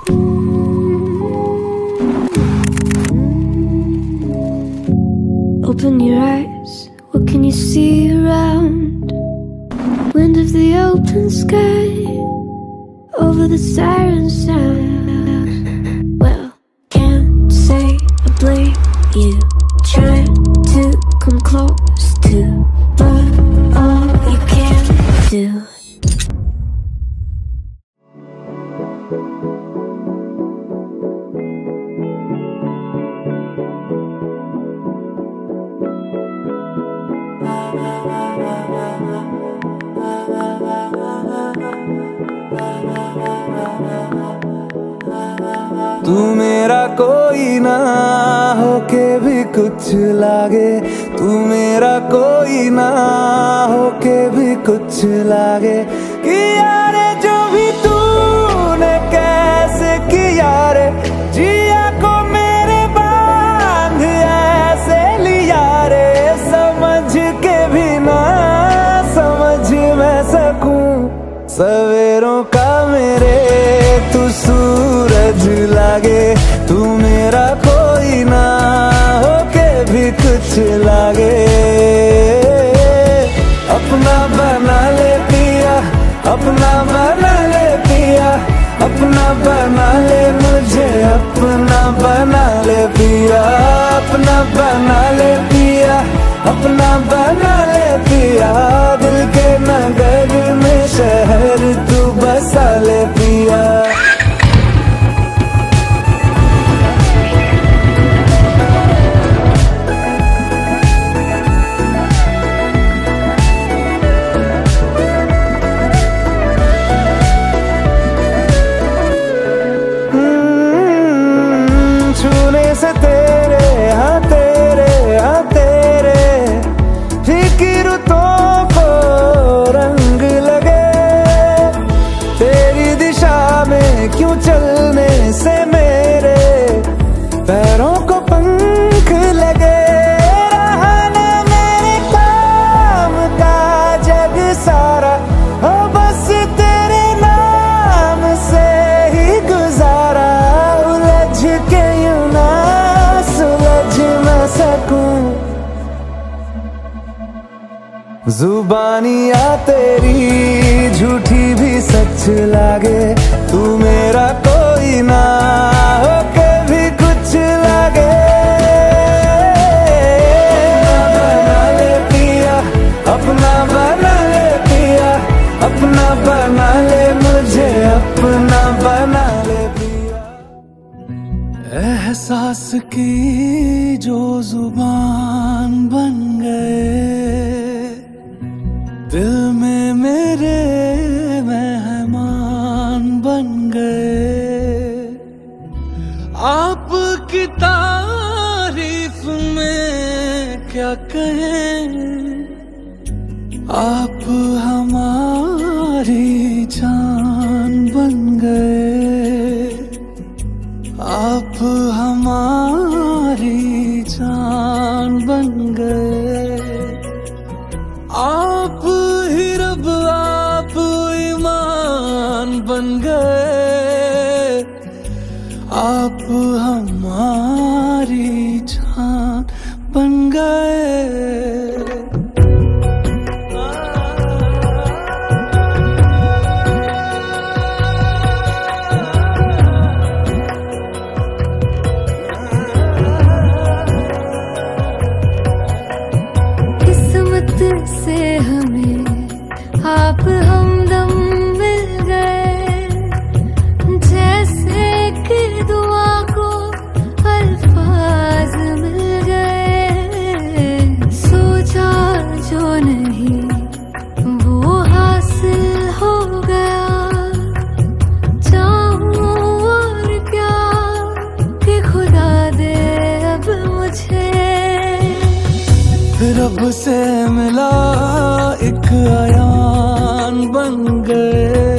Open your eyes, what can you see around? Wind of the open sky, over the siren sound. Well, can't say I blame you, trying to come close to, but all you can do. तू मेरा कोई ना होके भी कुछ लागे, तू मेरा कोई ना होके भी कुछ लागे। किया रे जो भी तूने कैसे किया रे, जिया को मेरे बांध ऐसे लिया रे। समझ के भी ना समझ मैं सकूं सवेरों का मेरे तू सूरज लागे। तू मेरा कोई ना होके भी कुछ लागे। अपना बना ले पिया, अपना बना ले पिया, अपना बना ले मुझे, अपना बना ले पिया, अपना बना ले पिया, अपना बना ले पिया। दिल के नगर में शहर तू बसा ले पिया। से तेरे हाँ तेरे हाँ तेरे फीकी रुतों को रंग लगे। तेरी दिशा में क्यों चलने से मेरे पैरों को पंख लगे। रहा ना मेरे काम का जग सारा, हो बस तेरे नाम से ही गुजारा। उलझ के यूं ना सुलझ न सकूं, जुबानियाँ तेरी झूठी भी सच लागे। तू मेरा कोई ना होके भी कुछ लागे। अपना बना ले पिया, अपना बना ले पिया, अपना बना ले मुझे, अपना बना ले पिया। एहसास की जो जुबान बन गए, दिल में मेरे मेहमान बन गए। आपकी तारीफ में क्या कहें, आप हमारी जान बन गए। आप हमारी जान बन गए। आप ही रब आप ईमान बन गए। आप हमारी जान बन गए। से हमें आप हमदम मिल गए, जैसे कि दुआ को अल्फाज मिल गए। सोचा जो नहीं वो हासिल हो गया। चाहूं और क्या कि खुदा दे अब मुझे। रब से मिला एक आयान बन गए।